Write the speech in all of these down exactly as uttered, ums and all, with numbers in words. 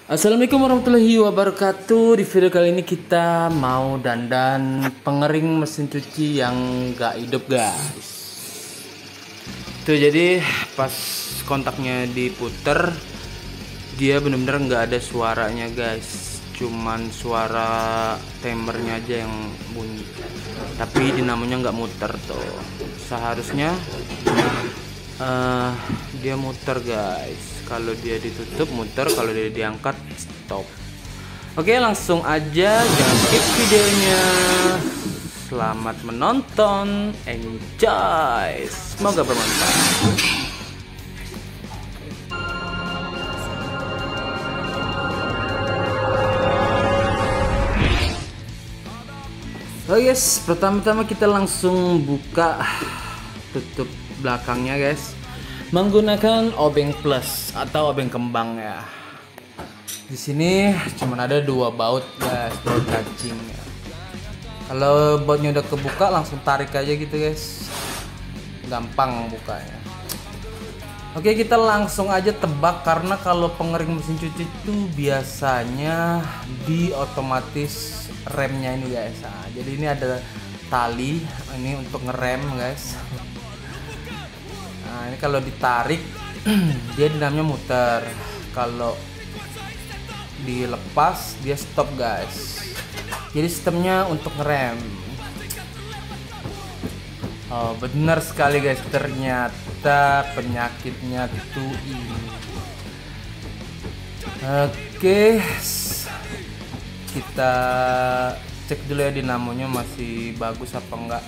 Assalamualaikum warahmatullahi wabarakatuh. Di video kali ini kita mau dandan pengering mesin cuci yang gak hidup, guys. Tuh, jadi pas kontaknya diputer, dia bener-bener nggak ada suaranya, guys. Cuman suara timernya aja yang bunyi. Tapi dinamonya nggak muter tuh. Seharusnya uh, dia muter, guys. Kalau dia ditutup muter, kalau dia diangkat stop. Oke, langsung aja, jangan skip videonya. Selamat menonton, enjoy, semoga bermanfaat. Oh yes, pertama-tama kita langsung buka tutup belakangnya, guys, menggunakan obeng plus atau obeng kembang ya. Di sini cuma ada dua baut, guys, baut kancing ya. Kalau bautnya udah kebuka langsung tarik aja gitu, guys, gampang bukanya. Oke, kita langsung aja tebak, karena kalau pengering mesin cuci itu biasanya di otomatis remnya ini, guys. Nah, jadi ini ada tali ini untuk ngerem, guys. Nah, ini kalau ditarik dia dinamanya muter, kalau dilepas dia stop, guys. Jadi sistemnya untuk ngerem. Oh, benar sekali, guys, ternyata penyakitnya tuh ini. Oke, kita cek dulu ya dinamonya masih bagus apa enggak.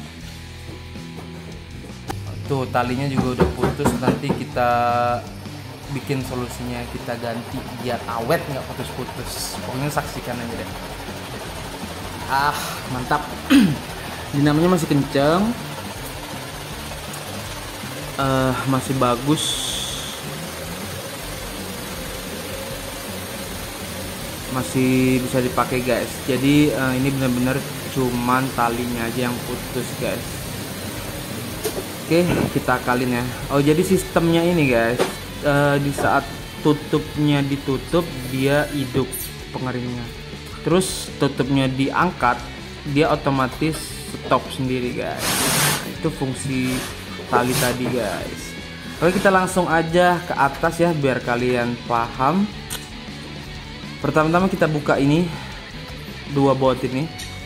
Tuh, talinya juga udah putus, nanti kita bikin solusinya, kita ganti biar awet nggak putus-putus. Pokoknya saksikan aja deh. Ah, mantap. Dinamanya masih kenceng, uh, masih bagus. Masih bisa dipakai, guys. Jadi uh, ini benar-benar cuman talinya aja yang putus, guys. Oke, kita akalin ya. Oh, jadi sistemnya ini, guys, uh, di saat tutupnya ditutup dia hidup pengeringnya. Terus tutupnya diangkat, dia otomatis stop sendiri, guys. Itu fungsi tali tadi, guys. Oke, kita langsung aja ke atas ya biar kalian paham. Pertama-tama kita buka ini dua baut ini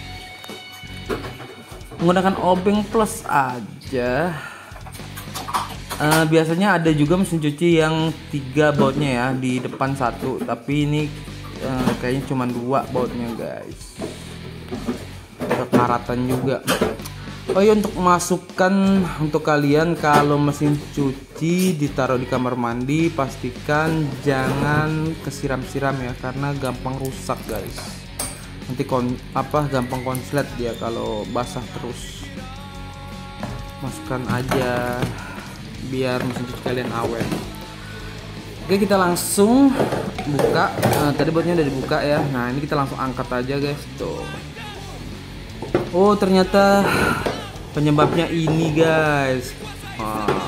menggunakan obeng plus aja. Uh, biasanya ada juga mesin cuci yang tiga bautnya ya, di depan satu, tapi ini uh, kayaknya cuma dua bautnya, guys. Kekaratan juga. Oh iya, untuk masukkan untuk kalian, kalau mesin cuci ditaruh di kamar mandi pastikan jangan kesiram-siram ya, karena gampang rusak, guys. Nanti kon apa gampang konslet dia kalau basah terus. Masukkan aja biar mesin cuci kalian awet. Oke, kita langsung buka. Nah, tadi bautnya udah dibuka ya. Nah, ini kita langsung angkat aja, guys. Tuh. Oh, ternyata penyebabnya ini, guys. Wah.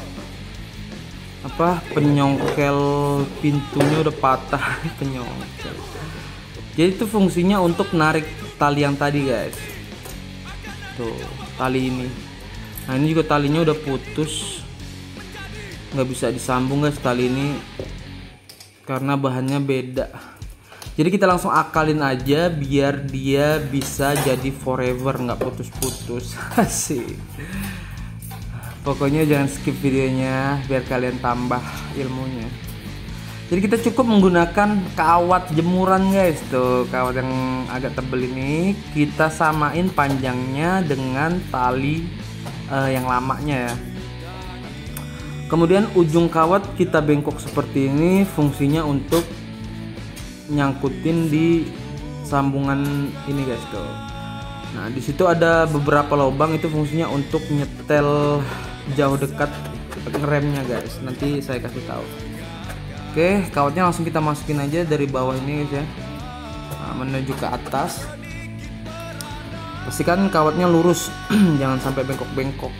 Apa? Penyongkel pintunya udah patah. Penyongkel. Jadi itu fungsinya untuk narik tali yang tadi, guys. Tuh, tali ini. Nah, ini juga talinya udah putus, nggak bisa disambung, guys, tali ini karena bahannya beda. Jadi kita langsung akalin aja biar dia bisa jadi forever, nggak putus-putus. Asik. Pokoknya jangan skip videonya biar kalian tambah ilmunya. Jadi kita cukup menggunakan kawat jemuran, guys. Tuh, kawat yang agak tebel ini kita samain panjangnya dengan tali uh, yang lamanya ya. Kemudian ujung kawat kita bengkok seperti ini, fungsinya untuk nyangkutin di sambungan ini, guys, tuh. Nah, di situ ada beberapa lubang, itu fungsinya untuk nyetel jauh dekat remnya, guys. Nanti saya kasih tahu. Oke, kawatnya langsung kita masukin aja dari bawah ini, guys ya. Nah, menuju ke atas. Pastikan kawatnya lurus, jangan sampai bengkok-bengkok.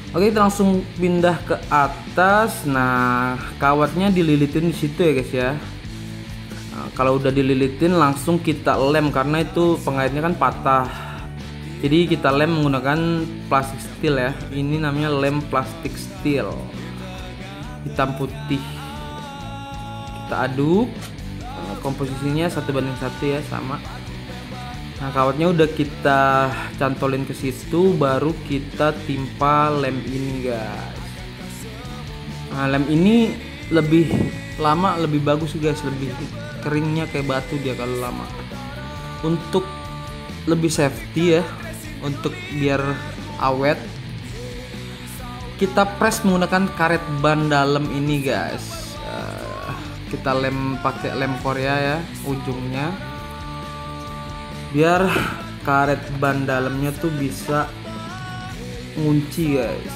Oke, kita langsung pindah ke atas. Nah, kawatnya dililitin di situ ya guys ya. Nah, kalau udah dililitin langsung kita lem karena itu pengaitnya kan patah. Jadi kita lem menggunakan plastik steel ya. Ini namanya lem plastik steel. Hitam putih. Kita aduk. Nah, komposisinya satu banding satu ya, sama. Nah, kawatnya udah kita cantolin ke situ, baru kita timpa lem ini guys. Nah, lem ini lebih lama lebih bagus guys, lebih keringnya kayak batu dia kalau lama. Untuk lebih safety ya, untuk biar awet, kita press menggunakan karet ban dalam ini guys. Uh, kita lem pakai lem Korea ya ujungnya, biar karet ban dalamnya tuh bisa ngunci guys.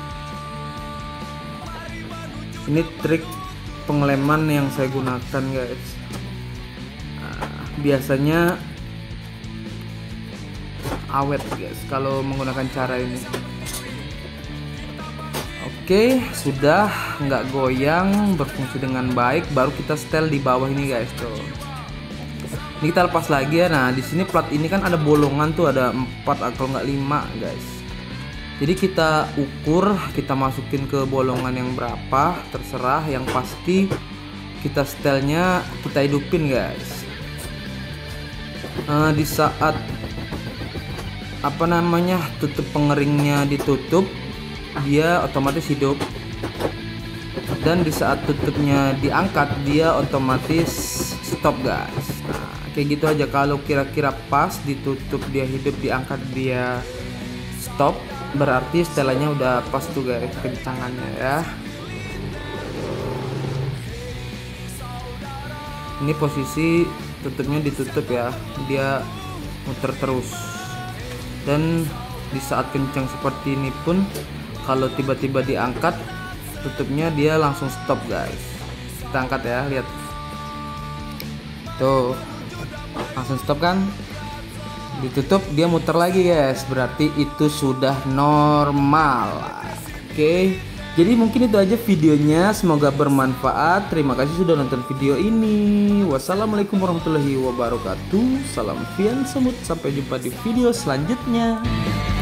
Ini trik pengeleman yang saya gunakan guys. Nah, biasanya awet guys kalau menggunakan cara ini. Oke, sudah nggak goyang, berfungsi dengan baik, baru kita setel di bawah ini guys tuh. Ini kita lepas lagi ya. Nah, di sini plat ini kan ada bolongan tuh, ada empat atau enggak lima guys. Jadi kita ukur, kita masukin ke bolongan yang berapa, terserah. Yang pasti kita setelnya kita hidupin guys. Nah, di saat apa namanya tutup pengeringnya ditutup, dia otomatis hidup. Dan di saat tutupnya diangkat, dia otomatis stop guys. Nah, kayak gitu aja. Kalau kira-kira pas ditutup dia hidup, diangkat dia stop, berarti setelannya udah pas tuh guys kencangannya ya. Ini posisi tutupnya ditutup ya, dia muter terus. Dan di saat kencang seperti ini pun, kalau tiba-tiba diangkat tutupnya dia langsung stop guys. Kita angkat ya, lihat tuh, langsung stop kan, ditutup dia muter lagi guys, berarti itu sudah normal. Oke, jadi mungkin itu aja videonya, semoga bermanfaat. Terima kasih sudah nonton video ini. Wassalamualaikum warahmatullahi wabarakatuh. Salam Fian Semut, sampai jumpa di video selanjutnya.